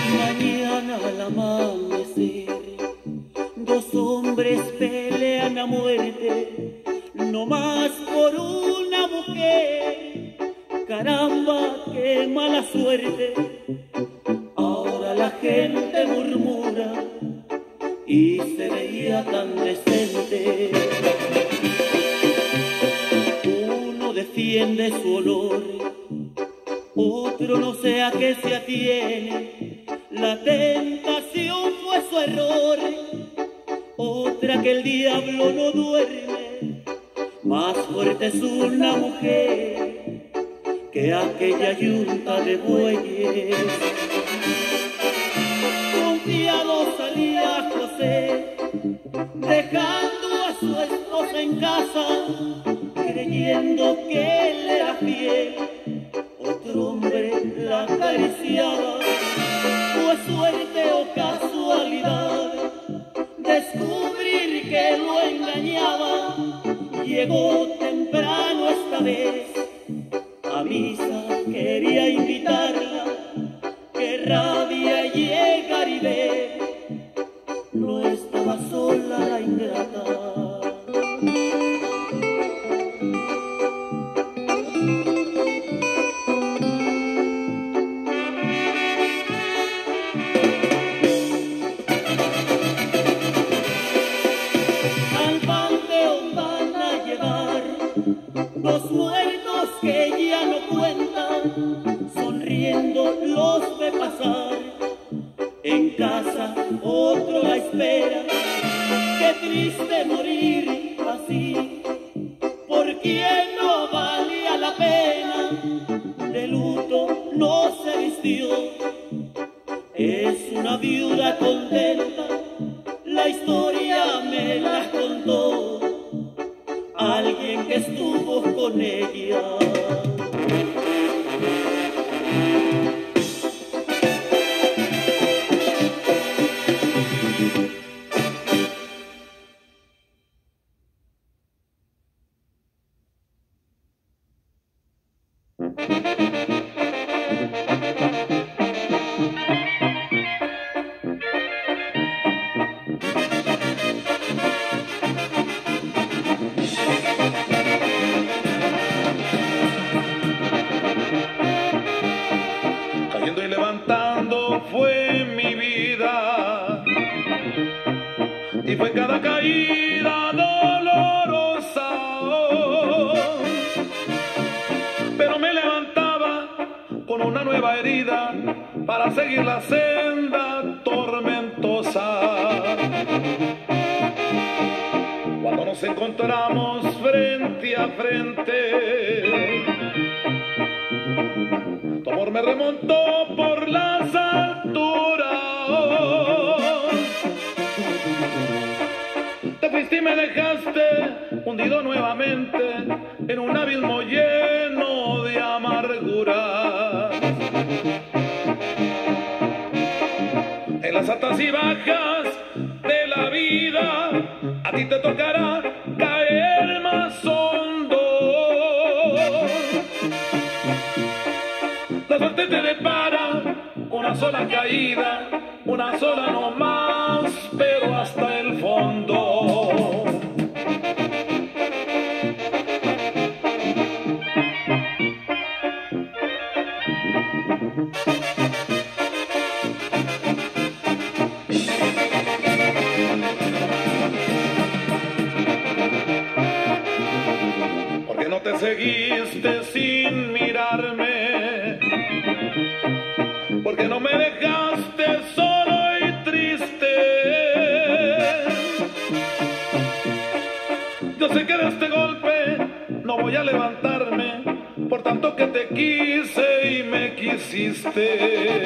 Mañana al amanecer, dos hombres pelean a muerte, no más por una mujer. Caramba, qué mala suerte. Ahora la gente murmura y se veía tan decente. Uno defiende su honor, otro no sé a qué se atiene. La tentación fue su error, otra que el diablo no duerme. Más fuerte es una mujer que aquella yunta de bueyes. Confiado salía José, dejando a su esposa en casa, creyendo que él era fiel. Otro hombre la acariciaba. Fue suerte o casualidad descubrir que lo engañaba. Llegó temprano esta vez a misa, quería invitarla. Qué rabia llegar y ver, no estaba sola la ingrata. Los muertos que ya no cuentan, sonriendo los ve pasar. En casa otro la espera, qué triste morir así. ¿Por quién no valía la pena? De luto no se vistió. Es una viuda contenta, la historia me la contó alguien que estuvo con ella. Fue mi vida y fue cada caída dolorosa, pero me levantaba con una nueva herida para seguir la senda tormentosa. Cuando nos encontramos frente a frente, tu amor me remontó por las alturas. Te fuiste y me dejaste hundido nuevamente en un abismo lleno de amargura. En las altas y bajas de la vida a ti te tocará caer más hondo. La suerte te depara una sola caída, una sola no más, pero hasta el fondo. ¿Por qué no te seguiste sin mirarme? ¿Por qué no me dejaste solo y triste? Yo sé que de este golpe no voy a levantarme, por tanto que te quise y me quisiste.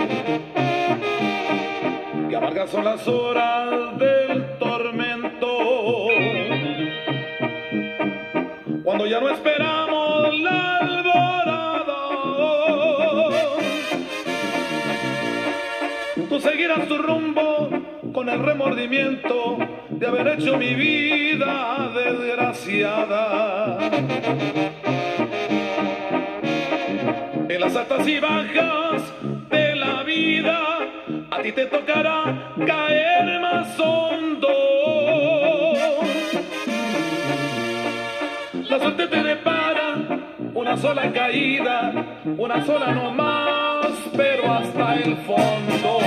Qué amargas son las horas del tormento, cuando ya no esperamos la alborada. Tú seguirás tu rumbo con el remordimiento de haber hecho mi vida desgraciada. En las altas y bajas de la vida ti te tocará caer más hondo. La suerte te depara una sola caída, una sola no más, pero hasta el fondo.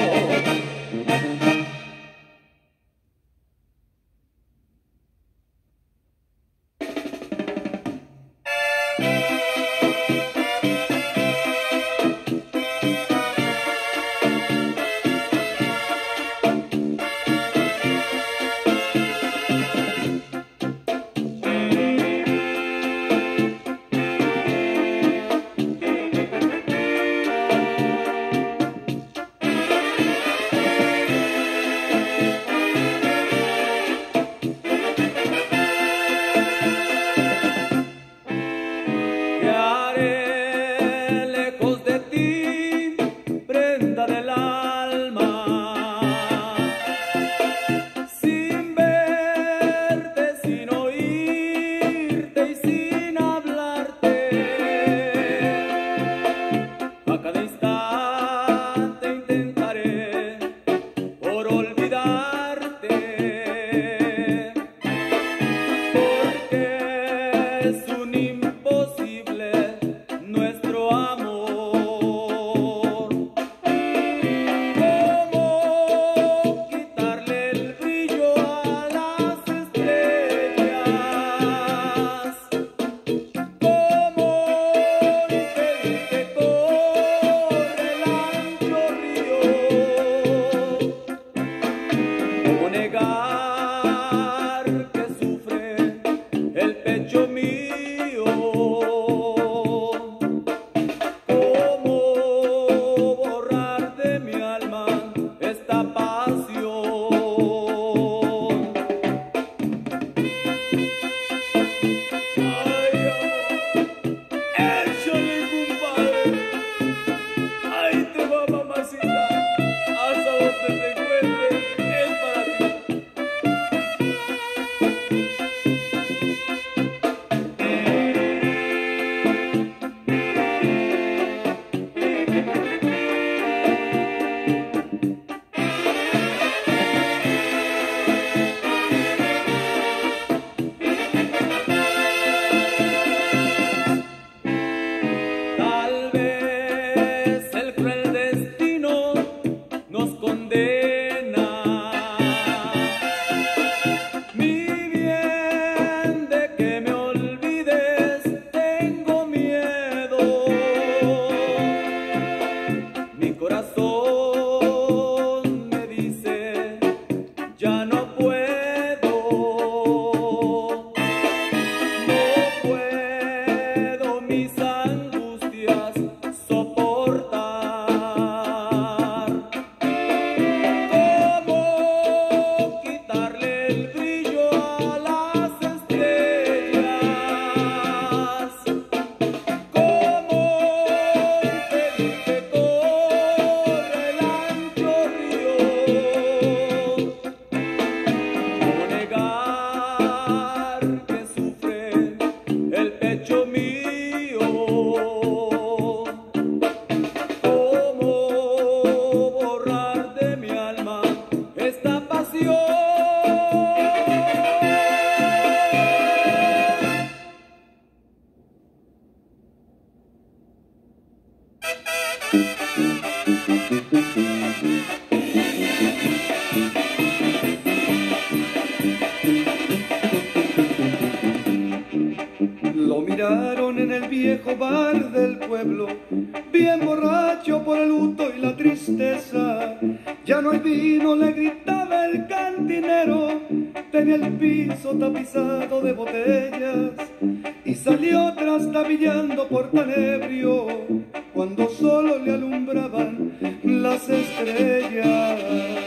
Lo miraron en el viejo bar del pueblo, bien borracho por el luto y la tristeza. Ya no hay vino, le gritaba el cantinero, tenía el piso tapizado de botellas y salió trastabillando por tan ebrio cuando solo le alumbraban las estrellas.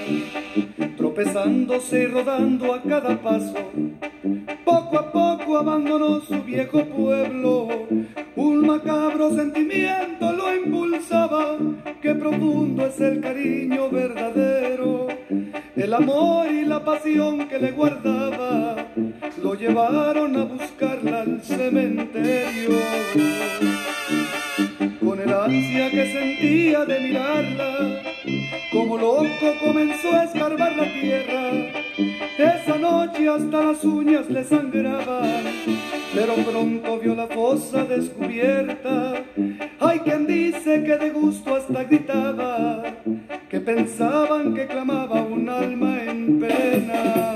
Tropezándose y rodando a cada paso, poco a poco abandonó su viejo pueblo. Un macabro sentimiento lo impulsaba, qué profundo es el cariño verdadero. El amor y la pasión que le guardaba lo llevaron a buscarla al cementerio. Con el ansia que sentía de mirarla, como loco comenzó a escarbar la tierra. Esa noche hasta las uñas le sangraban, pero pronto vio la fosa descubierta. Hay quien dice que de gusto hasta gritaba, que pensaban que clamaba un alma en pena.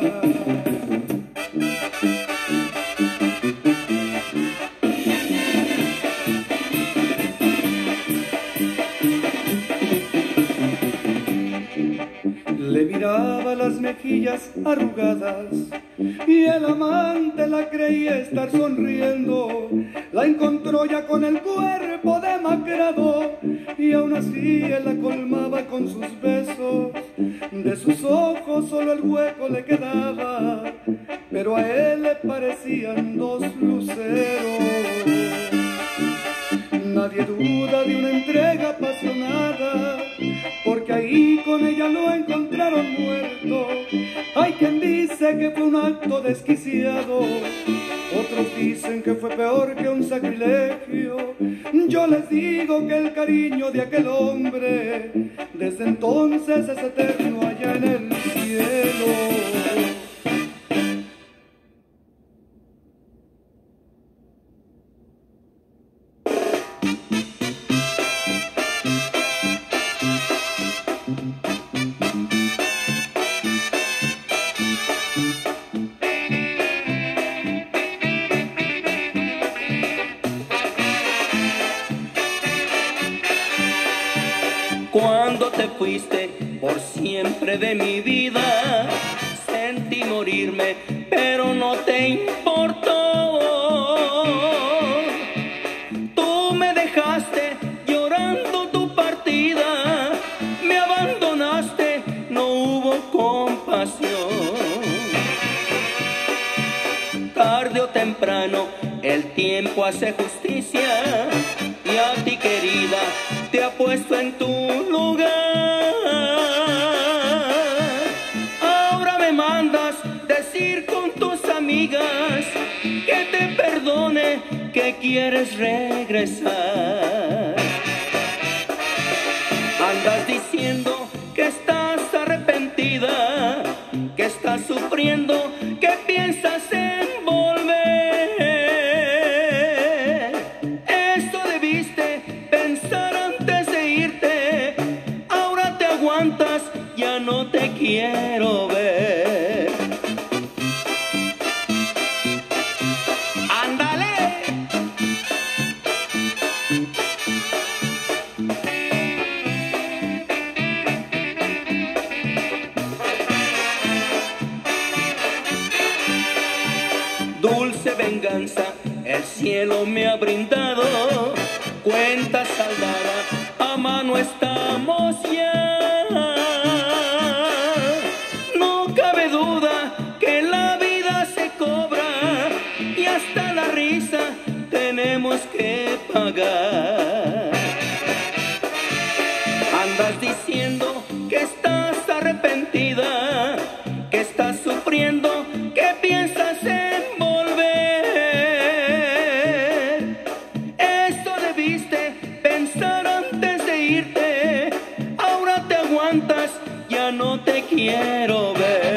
Le miraba las mejillas arrugadas y el amante la creía estar sonriendo. La encontró ya con el cuerpo demacrado y aún así él la colmaba con sus besos. De sus ojos solo el hueco le quedaba, pero a él le parecían dos luceros. Nadie duda de una entrega apasionada, porque ahí con ella lo encontraron muerto. Hay quien dice que fue un acto desquiciado, otros dicen que fue peor que un sacrilegio. Yo les digo que el cariño de aquel hombre desde entonces es eterno allá en el cielo. Cuando te fuiste por siempre de mi vida, sentí morirme, pero no te importó. Tú me dejaste llorando tu partida, me abandonaste, no hubo compasión. Tarde o temprano el tiempo hace justicia, y a ti, querida, te ha puesto en tu lugar. Ahora me mandas decir con tus amigas que te perdone, que quieres regresar. Andas diciendo que estás arrepentida, que estás sufriendo, que piensas en volver. Esto debiste pensar antes de irte. Ahora te aguantas, ya no te quiero ver. ¡Ándale! Dulce venganza el cielo me ha brindado, cuenta saldada, a mano estamos ya. No cabe duda que la vida se cobra y hasta la risa tenemos que pagar. Andas diciendo que estás arrepentida, que estás sufriendo, que piensas en volver. Esto debiste pensar antes de irte. Ahora te aguantas, ya no te quiero ver.